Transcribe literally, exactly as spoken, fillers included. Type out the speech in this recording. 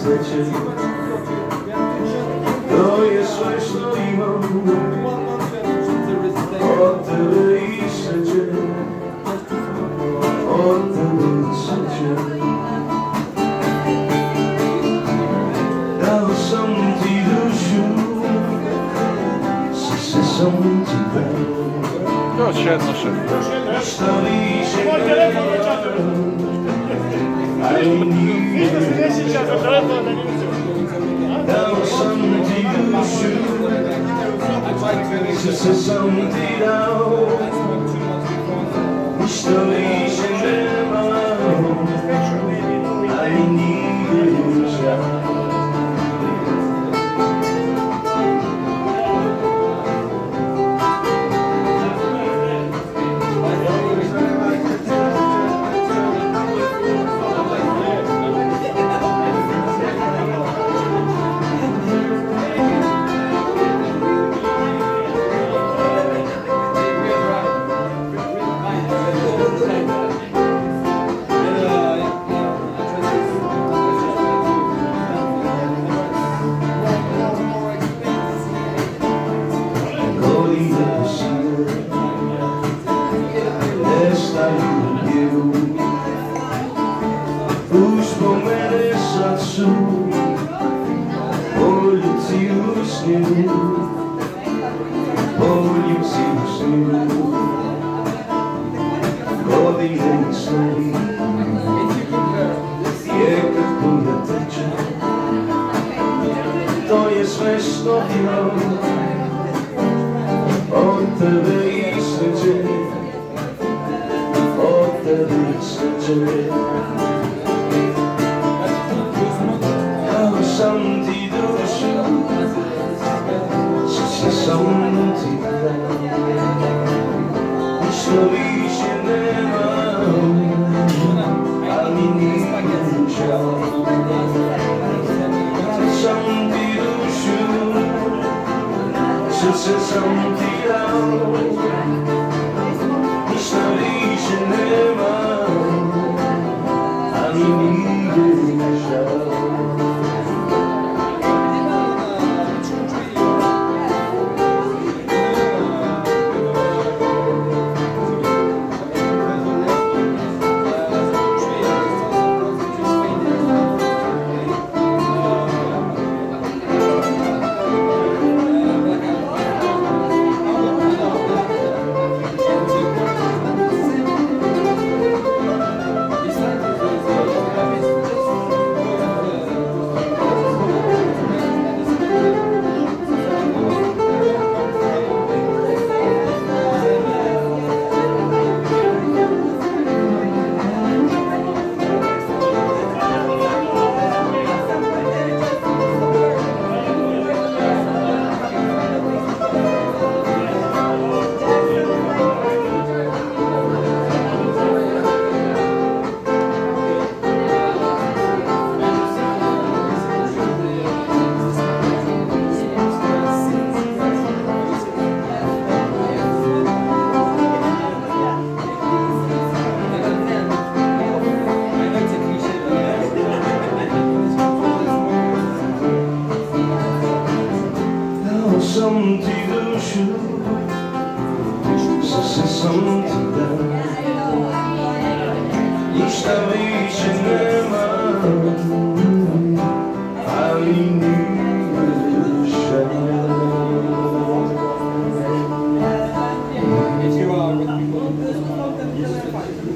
svete. To je sve što imam od tebe i sreće, od tebe i sreće. Dao sam ti dušu, srce sam ti dao. Još jedno še. Šta više nema, ali nije. Dao sam ti dušu, srce sam ti dao. Ništa više nema, ali nije žao. To je sve što imam od tebe i sreće, od tebe i sreće. Dao sam ti dušu, srce sam ti dao. Ništa više nema, ali nije žao. Sam ti dušu, srce sam ti dao. Ništa više nema, ali nije žao. Sam ti dušu, srce sam ti dao. Ništa više nema, ali nije žao. If you are with people,